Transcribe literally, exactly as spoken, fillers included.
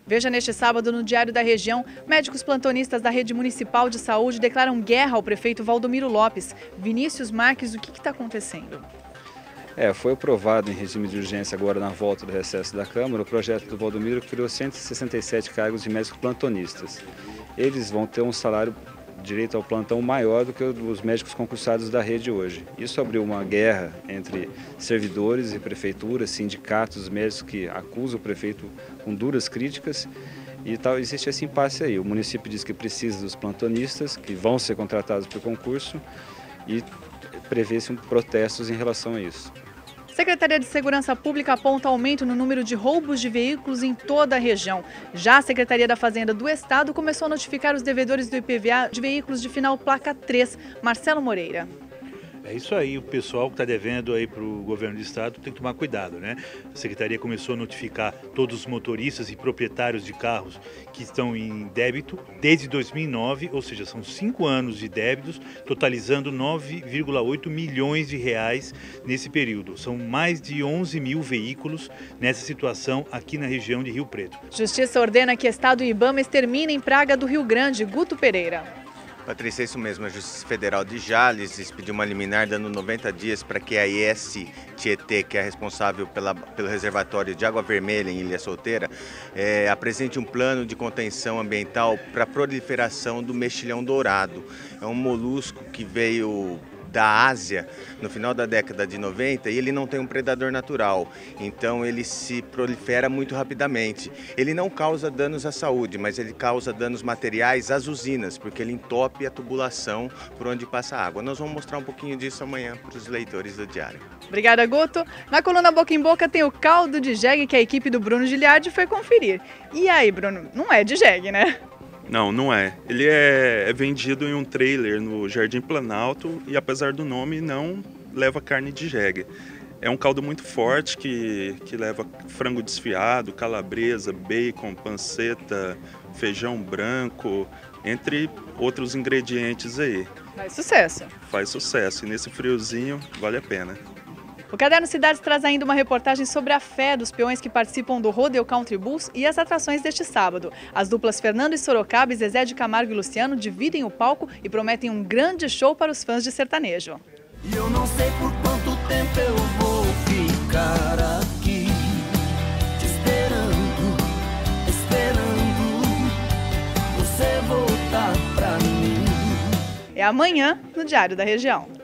Veja neste sábado no Diário da Região, médicos plantonistas da Rede Municipal de Saúde declaram guerra ao prefeito Valdomiro Lopes. Vinícius Marques, o que está acontecendo? É, foi aprovado em regime de urgência agora na volta do recesso da Câmara o projeto do Valdomiro que criou cento e sessenta e sete cargos de médicos plantonistas. Eles vão ter um salário direito ao plantão maior do que os médicos concursados da rede hoje. Isso abriu uma guerra entre servidores e prefeituras, sindicatos, médicos que acusam o prefeito com duras críticas e tal, existe esse impasse aí. O município diz que precisa dos plantonistas, que vão ser contratados por concurso e prevê-se um protestos em relação a isso. Secretaria de Segurança Pública aponta aumento no número de roubos de veículos em toda a região. Já a Secretaria da Fazenda do Estado começou a notificar os devedores do I P V A de veículos de final placa três. Marcelo Moreira. É isso aí, o pessoal que está devendo aí para o governo do estado tem que tomar cuidado, né? A Secretaria começou a notificar todos os motoristas e proprietários de carros que estão em débito desde dois mil e nove, ou seja, são cinco anos de débitos, totalizando nove vírgula oito milhões de reais nesse período. São mais de onze mil veículos nessa situação aqui na região de Rio Preto. Justiça ordena que Estado e IBAMA exterminem praga do Rio Grande. Guto Pereira. Patrícia, é isso mesmo. A Justiça Federal de Jales expediu uma liminar dando noventa dias para que a I S Tietê, que é responsável pela, pelo reservatório de água vermelha em Ilha Solteira, é, apresente um plano de contenção ambiental para a proliferação do mexilhão dourado. É um molusco que veio da Ásia no final da década de noventa e ele não tem um predador natural, então ele se prolifera muito rapidamente. Ele não causa danos à saúde, mas ele causa danos materiais às usinas, porque ele entope a tubulação por onde passa a água. Nós vamos mostrar um pouquinho disso amanhã para os leitores do Diário. Obrigada, Guto. Na coluna Boca em Boca tem o caldo de jegue que a equipe do Bruno Giliardi foi conferir. E aí, Bruno, não é de jegue, né? Não, não é. Ele é, é vendido em um trailer no Jardim Planalto e, apesar do nome, não leva carne de jegue. É um caldo muito forte que, que leva frango desfiado, calabresa, bacon, panceta, feijão branco, entre outros ingredientes aí. Faz sucesso. Faz sucesso e nesse friozinho vale a pena. O Caderno Cidades traz ainda uma reportagem sobre a fé dos peões que participam do Rodeo Country Bulls e as atrações deste sábado. As duplas Fernando e Sorocaba e Zezé de Camargo e Luciano dividem o palco e prometem um grande show para os fãs de sertanejo. E eu não sei por quanto tempo eu vou ficar aqui, te esperando, esperando você voltar pra mim. É amanhã no Diário da Região.